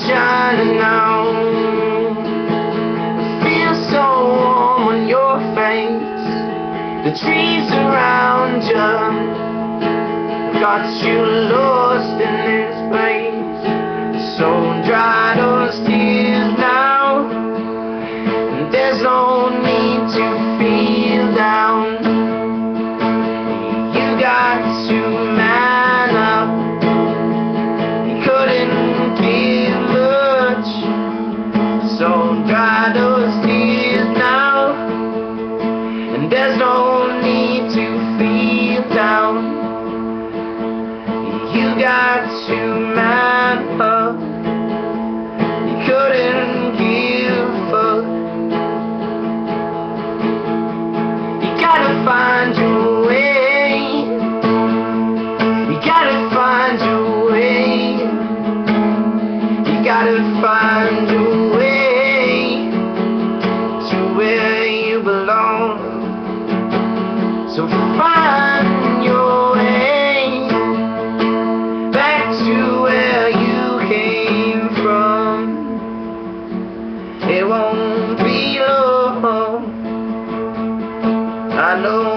shining now. It feels so warm on your face. The trees around you got you lost in this place. So dry those tears now. There's no need to feel down. You got to man up. You couldn't give much. So dry those tears now. And there's no need to feel down. You got to man up. You couldn't give up. You gotta find your way. You gotta find your way. You gotta find your way to where you belong. So find your way back to where you came from. It won't be long. I know